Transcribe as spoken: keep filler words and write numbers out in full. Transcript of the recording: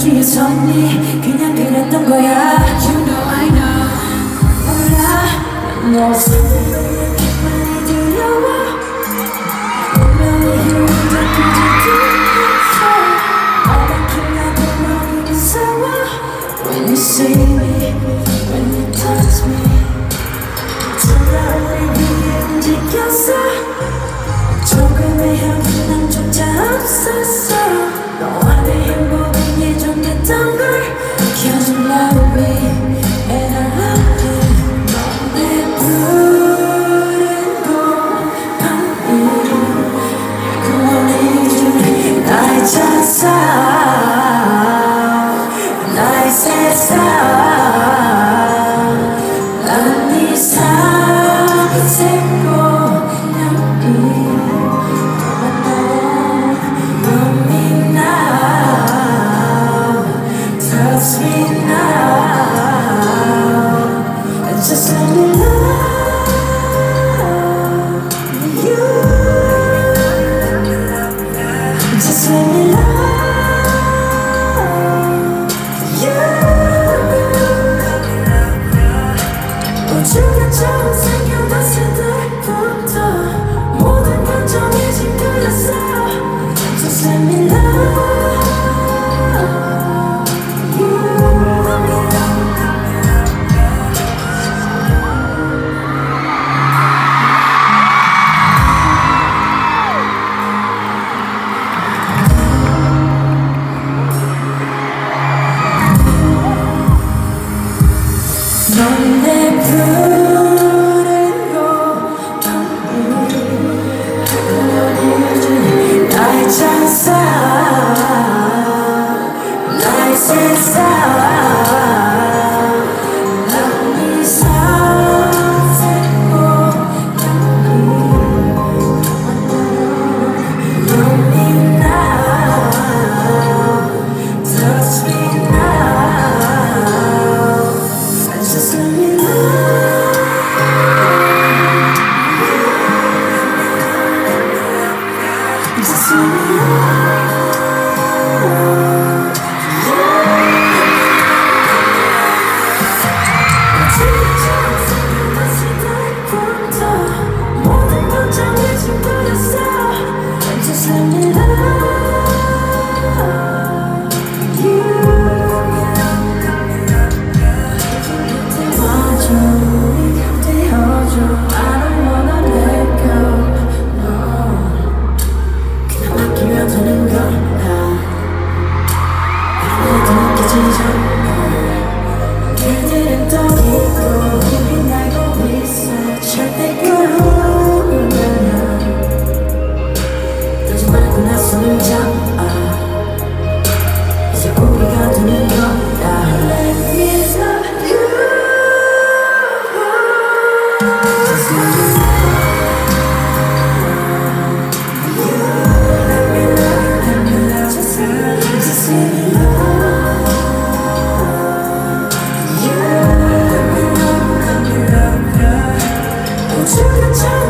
뒤에서니 그냥 그랬던 거야. You know I know. 몰라 너 생각이 이렇게 많이 두려워. 운명의 힘을 느끼지 못했어. 어떻게 나도 너무 무서워. When you see me, when you touch me, 차가운 내 위에 움직였어. 조금의 향기남조차 없었어. 너와 내 행복은 예정됐던 걸 Cause you love me and I love you. 넌 내 푸른 곰팡이 구원해준 나의 찬사 나의 세상. 난 네 삶의 꽃향기 Touch me now, and just let me love you. Just let me love you. 우주가 처음 생겨났을 때부터 모든 감정이 짓눌렸어. Just let me love. 넌 내 푸른 곰팡이 구원해준 나의 찬사 나의 세상. 난 네 삶의 꽃향기 Love me now, touch me now. Just let me love you. Just let me love you. 어찌처럼 생각났을 때부터 모든 감정이 짓눌렸어. Just let me love you. I don't wanna let go, no. 그냥 맡기면 되는 거야. 그래도 느껴지죠. 그들은 또 있고 이미 알고 있어. 절대 그러면 되지 말고 나 손을 잡아. 이제 우리가 되는 거야. Let me love you. Just let me love you. Let me love, let me love. Just let me, just let me love you. Let me love, let me love you. 우주가 처음